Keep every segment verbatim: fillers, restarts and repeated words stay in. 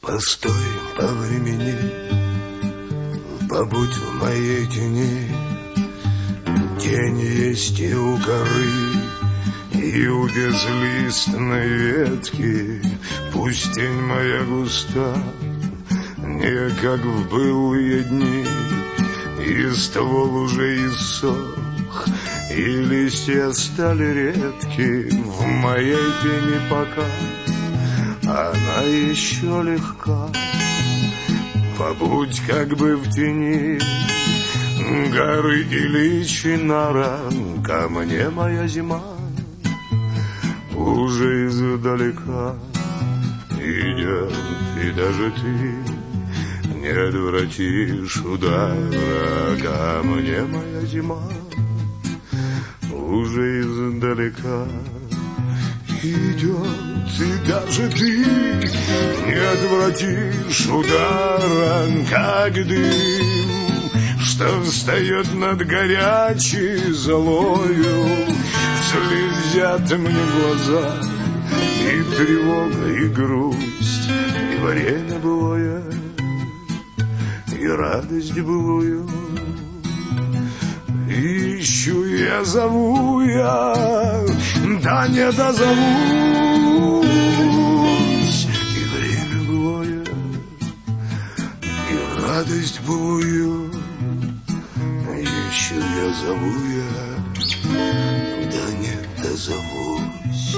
Постой по времени, побудь в моей тени. Тень есть и у горы, и у безлистной ветки. Пусть тень моя густа, не как в былые дни, и ствол уже иссох, и листья стали редки. В моей тени пока она еще легка. Побудь как бы в тени горы или чинара. Ко мне моя зима уже издалека идет, и даже ты не отвратишь удара. Ко мне моя зима уже издалека идет, и даже ты не отвратишь удара. Как дым, что встает над горячей золою, слезят мне глаза, и тревога, и грусть, и время былое, и радость былую. Ищу я, зову я, да не дозовусь, и время былое, и радость былую. Ищу я, зову я, да не дозовусь.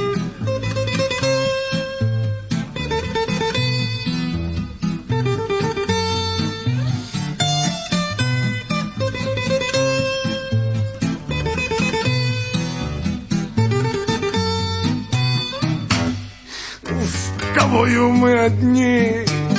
С тобою мы одни,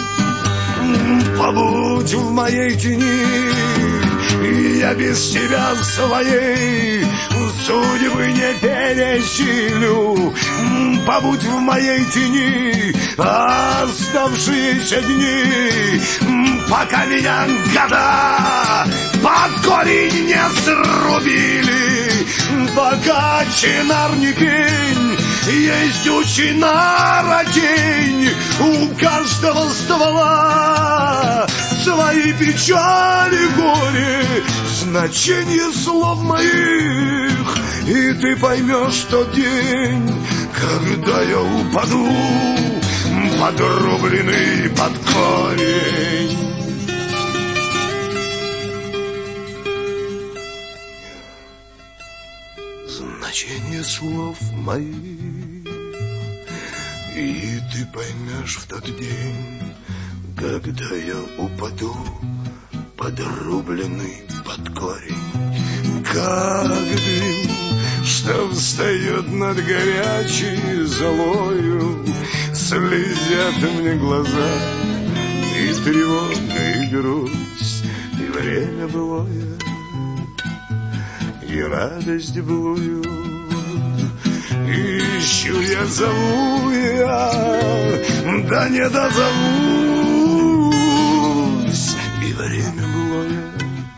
побудь в моей тени. И я без тебя своей судьбы не пересилю. Побудь в моей тени оставшиеся дни, пока меня года под корень не срубили. Пока чинар не пень, есть у чинара тень. У каждого ствола свои печали, горе, значение слов моих. И ты поймешь тот день, когда я упаду, подрубленный под корень. Значение слов моих. И ты поймешь в тот день, когда я упаду, подрубленный под корень. Как дым, что встает над горячей золою, слезят мне глаза, и тревога, и грусть, и время былое, и радость былую. Ищу я, зову я, да не дозовусь, и время былое,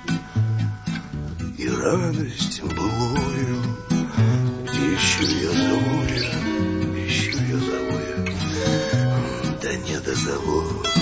и радость былую. Ищу я, зову я, ищу я, зову я, да не дозовусь.